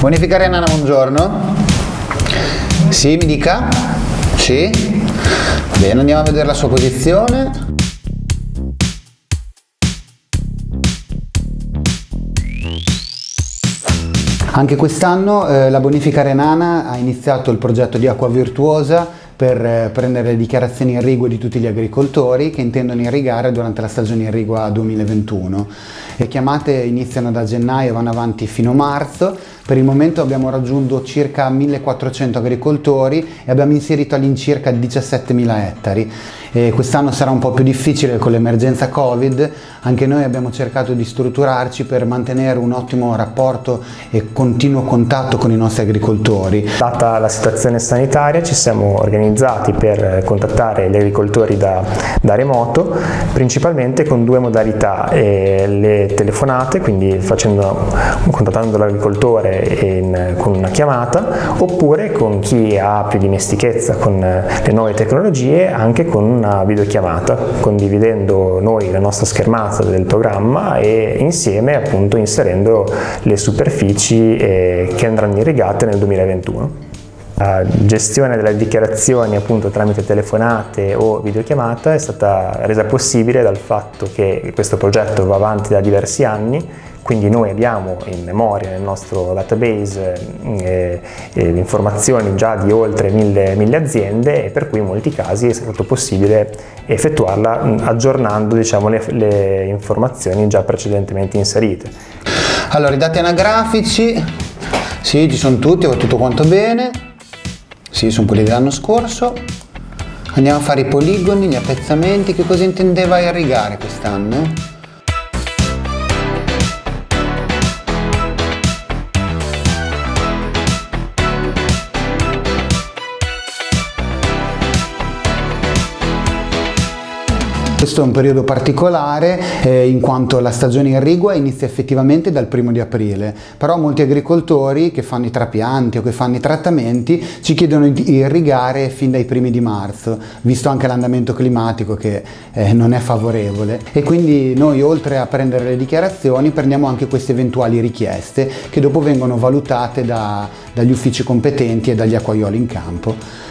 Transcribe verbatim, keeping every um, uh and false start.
Bonificare Nana, buongiorno. Sì, mi dica. Sì. Bene, andiamo a vedere la sua posizione. Anche quest'anno eh, la Bonifica Renana ha iniziato il progetto di Acqua Virtuosa per eh, prendere le dichiarazioni irrigue di tutti gli agricoltori che intendono irrigare durante la stagione irrigua duemilaventuno. Le chiamate iniziano da gennaio e vanno avanti fino a marzo. Per il momento abbiamo raggiunto circa millequattrocento agricoltori e abbiamo inserito all'incirca diciassettemila ettari. Quest'anno sarà un po' più difficile con l'emergenza Covid, anche noi abbiamo cercato di strutturarci per mantenere un ottimo rapporto e continuo contatto con i nostri agricoltori. Data la situazione sanitaria ci siamo organizzati per contattare gli agricoltori da, da remoto, principalmente con due modalità, eh, le telefonate, quindi facendo, contattando l'agricoltore in, con una chiamata, oppure con chi ha più dimestichezza con le nuove tecnologie anche con una videochiamata, condividendo noi la nostra schermata del programma e insieme appunto inserendo le superfici eh, che andranno irrigate nel duemilaventuno. La gestione delle dichiarazioni appunto tramite telefonate o videochiamata è stata resa possibile dal fatto che questo progetto va avanti da diversi anni, quindi noi abbiamo in memoria nel nostro database eh, eh, informazioni già di oltre mille, mille aziende, e per cui in molti casi è stato possibile effettuarla aggiornando, diciamo, le, le informazioni già precedentemente inserite. Allora, i dati anagrafici, sì, ci sono tutti, va tutto quanto bene, sì, sono quelli dell'anno scorso. Andiamo a fare i poligoni, gli appezzamenti. Che cosa intendeva irrigare quest'anno? Questo è un periodo particolare eh, in quanto la stagione irrigua inizia effettivamente dal primo di aprile, però molti agricoltori che fanno i trapianti o che fanno i trattamenti ci chiedono di irrigare fin dai primi di marzo, visto anche l'andamento climatico che eh, non è favorevole, e quindi noi, oltre a prendere le dichiarazioni, prendiamo anche queste eventuali richieste che dopo vengono valutate da, dagli uffici competenti e dagli acquaioli in campo.